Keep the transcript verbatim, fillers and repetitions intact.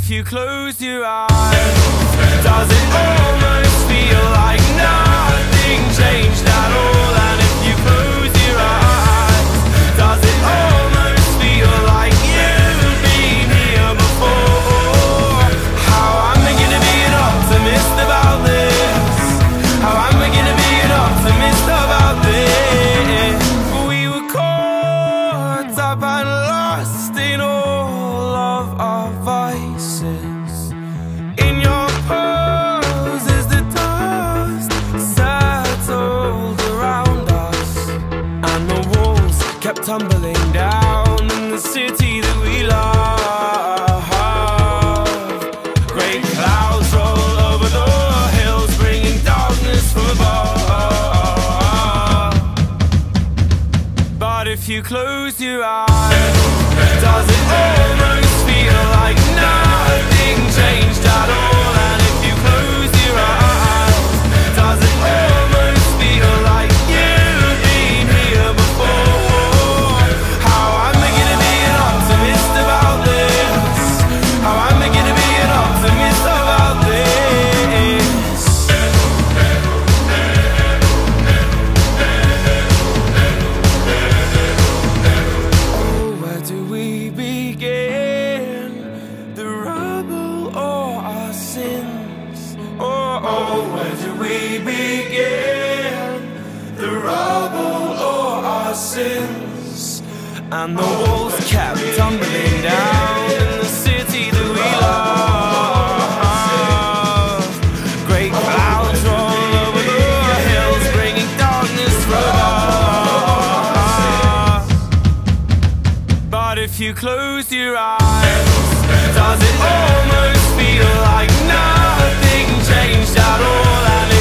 if you close your eyes, does it almost feel like nothing changed at all? And if you close your eyes, does it almost feel like you've been here before? How am I gonna be an optimist about this? How am I gonna be an optimist about this? We were caught up and lost in all of our vices. In your poses the dust settled around us, and the walls kept tumbling down in the city that we love. Great clouds roll over the hills, bringing darkness from above. But if you close your eyes, does it almost feel like nothing changed at all? And if you close your eyes, does it almost feel like you've been here before? How am I gonna be an optimist about this? How am I gonna be an optimist about this? Oh, where do we begin? The rubble or our sins? Oh, oh, where do we begin? The rubble or our sins? And the walls kept tumbling down in the city that we love. Great clouds roll over the hills, bringing darkness from above. But if you close your eyes, does it almost feel like nothing changed at all? And